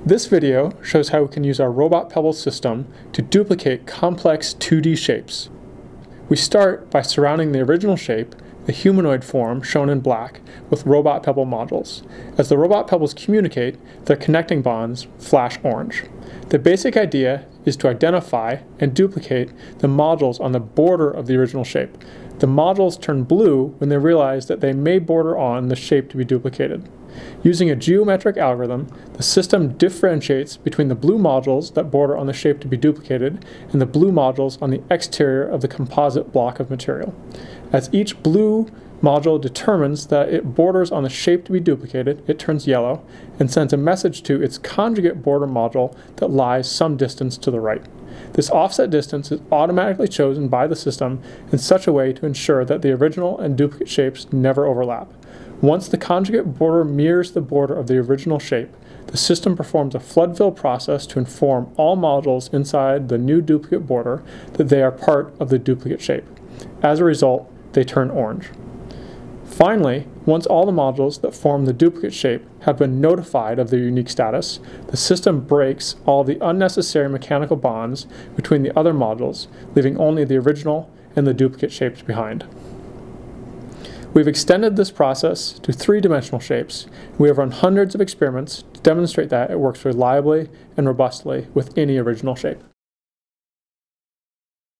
This video shows how we can use our robot pebble system to duplicate complex 2D shapes. We start by surrounding the original shape, the humanoid form shown in black, with robot pebble modules. As the robot pebbles communicate, their connecting bonds flash orange. The basic idea is to identify and duplicate the modules on the border of the original shape. The modules turn blue when they realize that they may border on the shape to be duplicated. Using a geometric algorithm, the system differentiates between the blue modules that border on the shape to be duplicated and the blue modules on the exterior of the composite block of material. As each blue module determines that it borders on the shape to be duplicated, it turns yellow and sends a message to its conjugate border module that lies some distance to the right. This offset distance is automatically chosen by the system in such a way to ensure that the original and duplicate shapes never overlap. Once the conjugate border mirrors the border of the original shape, the system performs a flood fill process to inform all modules inside the new duplicate border that they are part of the duplicate shape. As a result, they turn orange. Finally, once all the modules that form the duplicate shape have been notified of their unique status, the system breaks all the unnecessary mechanical bonds between the other modules, leaving only the original and the duplicate shapes behind. We've extended this process to three-dimensional shapes. We have run hundreds of experiments to demonstrate that it works reliably and robustly with any original shape.